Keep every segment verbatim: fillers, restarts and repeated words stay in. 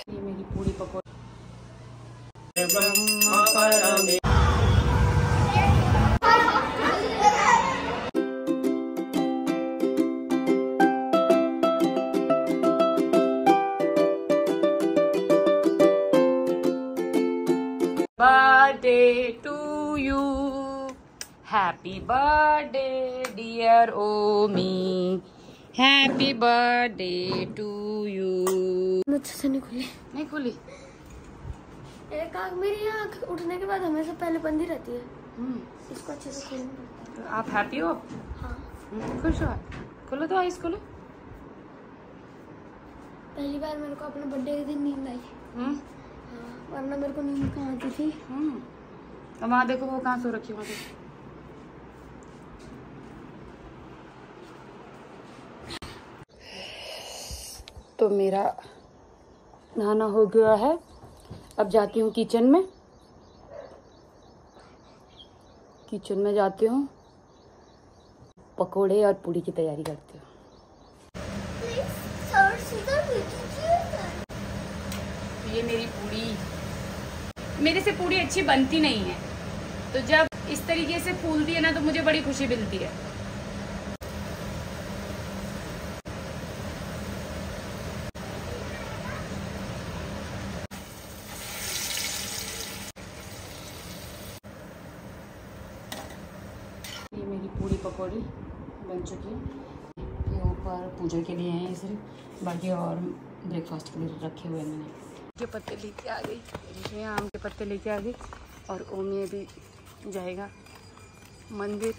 ये मेरी पूरी पकौड़ी। Birthday to you, happy birthday dear Omi, happy birthday to you। अच्छे से नहीं खुली नहीं खुली। एक आँख मेरी आँख उठने के बाद हमेशा पहले बंद ही रहती है, इसको अच्छे से खोलना पड़ता है। आप हैप्पी हो? हाँ खुश हो? खोलो तो आइस खोलो। पहली बार मेरे को अपने बर्थडे के दिन नींद आई। हाँ, वरना मेरे को नींद कहाँ आती थी। तो वहाँ देखो वो कहाँ सो रखी वहाँ देखो। तो मेरा नहाना हो गया है, अब जाती हूँ किचन में। किचन में जाती हूँ, पकोड़े और पूड़ी की तैयारी करती हूँ। ये मेरी पूड़ी, मेरे से पूड़ी अच्छी बनती नहीं है, तो जब इस तरीके से फूलती है ना तो मुझे बड़ी खुशी मिलती है। ये मेरी पूरी पकौड़ी बन चुकी है। ये ऊपर पूजा के लिए हैं सिर्फ, बाकी और ब्रेकफास्ट के लिए रखे हुए मैंने। के पत्ते लेके आ गई, इसमें आम के पत्ते लेके आ गई, और ओमी भी जाएगा मंदिर।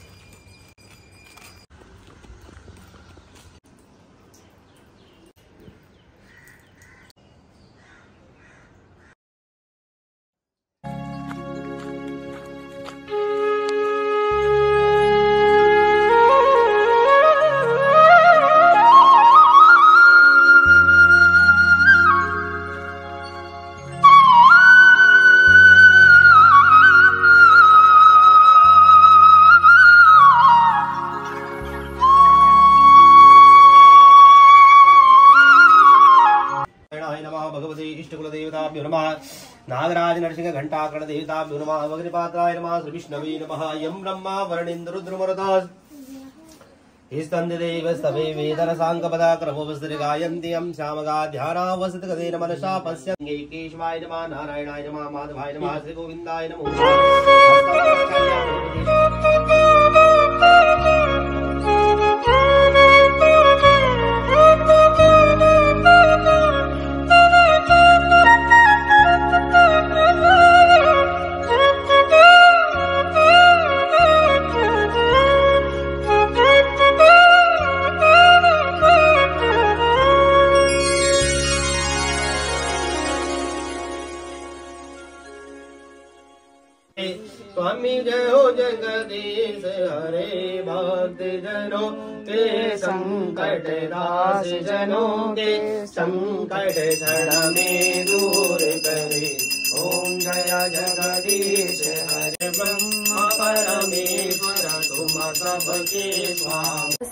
भगवते इष्टकुल देवताभ्यो नमः। नागराज नरसिंह घंटाकर्ण देवताभ्यो नमः। अग्निपात्राय नमः। श्री विष्णवे नमः। यं ब्रह्मा वरुणेन्द्र रुद्रमरुतः स्तंदेव स्तवे वेदन सांगपदा क्रमोपस्थिर गायन्ति यं श्यामगा ध्यानावसत गदेन मनसा पश्यन्ति। केशवाय नमः। नारायणाय नमः। माधवाय नमः। श्री गोविन्दाय नमः। स्वामी जय हो जगदीश हरे, भक्त जनों के संकट दास जनों के संकट क्षण में दूर करे। ओम जय जगदीश हरे, ब्रह्मा परमेश्वर तुम सबके स्वामी।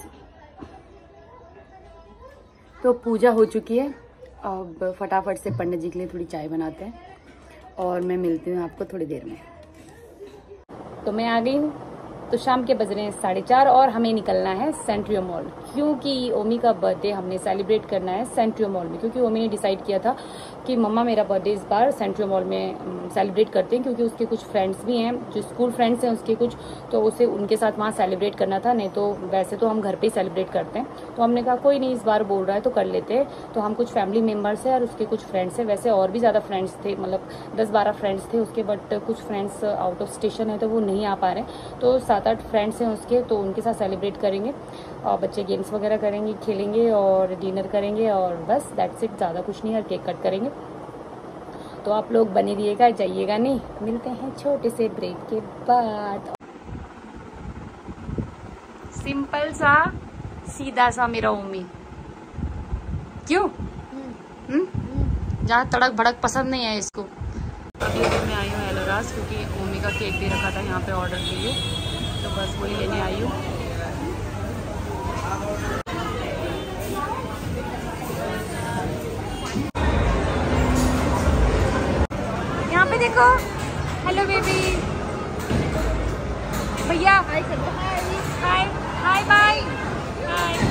तो पूजा हो चुकी है, अब फटाफट से पंडित जी के लिए थोड़ी चाय बनाते हैं, और मैं मिलती हूँ आपको थोड़ी देर में। तो मैं आ गई हूँ, तो शाम के बज रहे हैं साढ़े चार और हमें निकलना है सेंट्रियो मॉल, क्योंकि ओमी का बर्थडे हमने सेलिब्रेट करना है सेंट्रियो मॉल में। क्योंकि ओमी ने डिसाइड किया था कि मम्मा मेरा बर्थडे इस बार सेंट्रियो मॉल में सेलिब्रेट करते हैं, क्योंकि उसके कुछ फ्रेंड्स भी हैं, जो स्कूल फ्रेंड्स हैं उसके कुछ, तो उसे उनके साथ वहाँ सेलिब्रेट करना था। नहीं तो वैसे तो हम घर पे ही सेलिब्रेट करते हैं। तो हमने कहा कोई नहीं, इस बार बोल रहा है तो कर लेते हैं। तो हम कुछ फैमिली मेम्बर्स हैं और उसके कुछ फ्रेंड्स हैं, वैसे और भी ज़्यादा फ्रेंड्स थे, मतलब दस बारह फ्रेंड्स थे उसके, बट कुछ फ्रेंड्स आउट ऑफ स्टेशन है तो वो नहीं आ पा रहे हैं। तो सात आठ फ्रेंड्स हैं उसके, तो उनके साथ सेलिब्रेट करेंगे, और बच्चे गेम्स वगैरह करेंगे, खेलेंगे और डिनर करेंगे, और बस दैट्स इट, ज़्यादा कुछ नहीं, और केक कट करेंगे। तो आप लोग बने रहिएगा, जाइएगा नहीं। मिलते हैं छोटे से ब्रेक के बाद। सिंपल सा सीधा सा मेरा ओमी, क्यों? हम्म, जहाँ तड़क भड़क पसंद नहीं है इसको। अभी अभी मैं आई हूँ एलोरास, क्योंकि ओमी का केक दे रखा था यहाँ पे ऑर्डर के लिए, तो बस वही लेने आई हूँ। देखो। Hello baby. भैया हाय हाय हाय बाय हाय।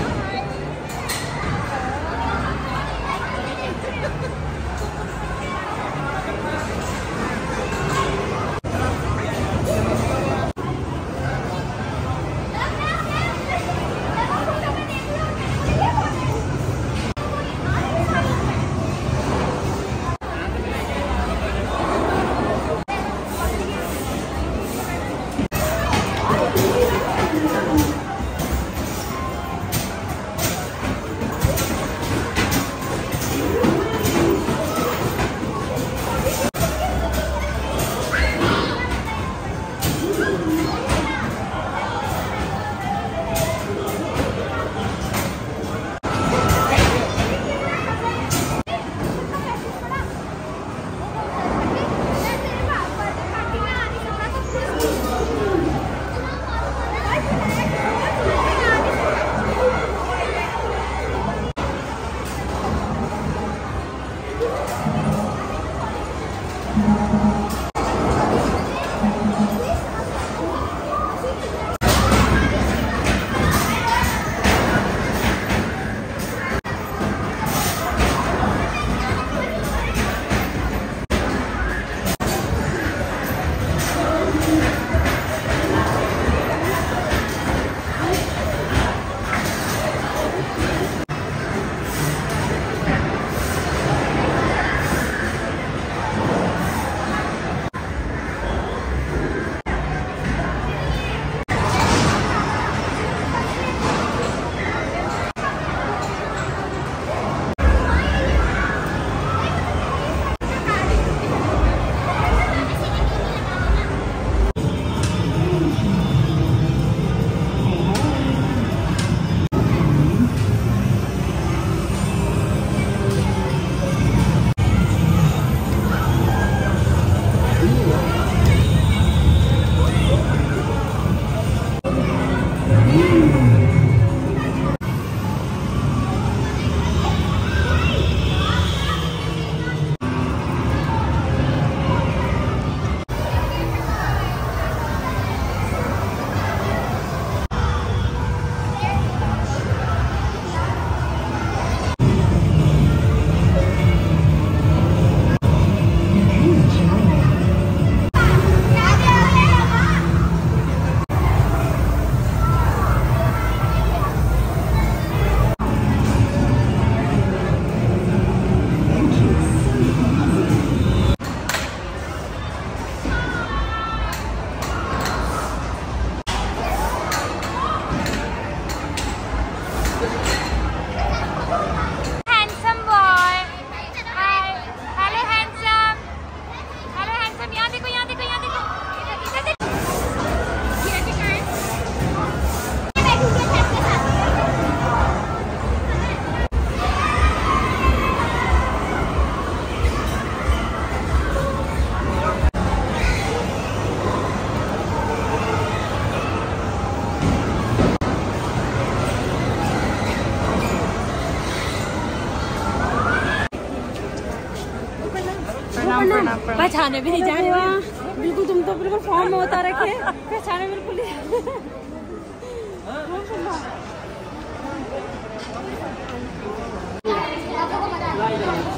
पहचाने भी नहीं जा रहे। बिल्कुल तुम तो बिल्कुल फॉर्म में होता रखे, पहचाने बिल्कुल ही।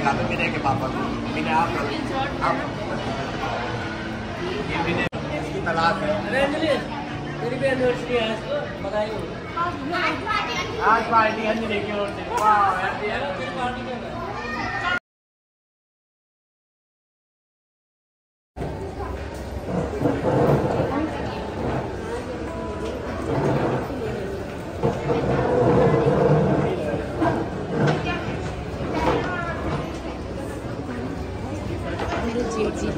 बता दो विनय के पापा को। विनय आप ये विनय इसकी तलाश है। मेरी भी एनिवर्सरी है, इसको बधाई हो। आज पार्टी अंजलि की ओर से। वाह हैप्पी एनिवर्सरी। जी जी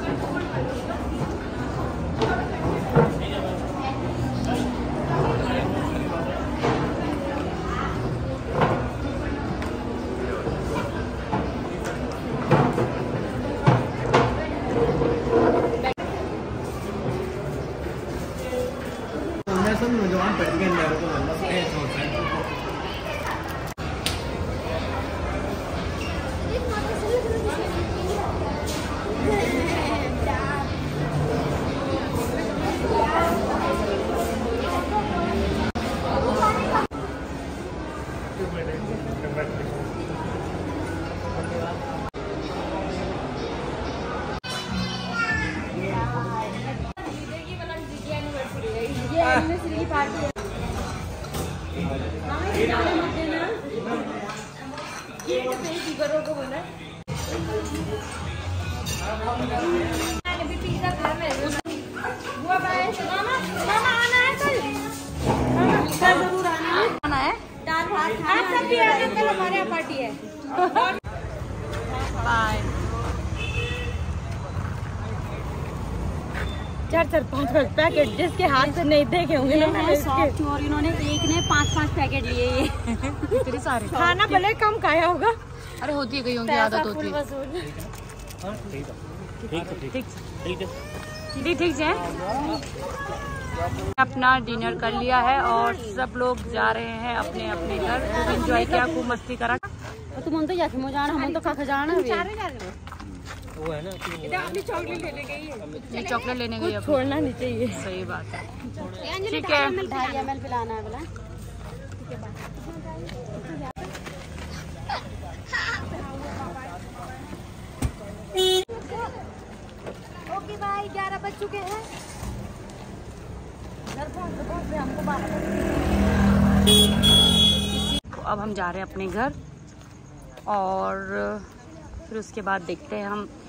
सब नौजवान पढ़ के अंदर को मतलब हमारे यहाँ पार्टी है। बाय। चार चार पाँच पाँच पैकेट जिसके हाथ से नहीं देखे होंगे ना मैंने इसके। और इन्होंने एक ने पाँच पाँच पैकेट लिए ये। इतने सारे खाना भले कम खाया होगा। अरे होती है, कईयों की आदत होती है। ठीक ठीक है। अपना डिनर कर लिया है और सब लोग जा रहे हैं अपने अपने घर। खूब एंजॉय किया, खूब मस्ती करा। तुम तो जाके मुझे जाना, हम तो काका जाना है। वो है ना अपनी चॉकलेट लेने गई है। ये चॉकलेट लेने गई है, छोड़ना नहीं चाहिए। सही बात है। ठीक है, ढाई एम एल पिलाना है बोला। ओके बाय, ग्यारह बज चुके हैं। हमको बारह अब हम जा रहे हैं अपने घर और फिर उसके बाद देखते हैं हम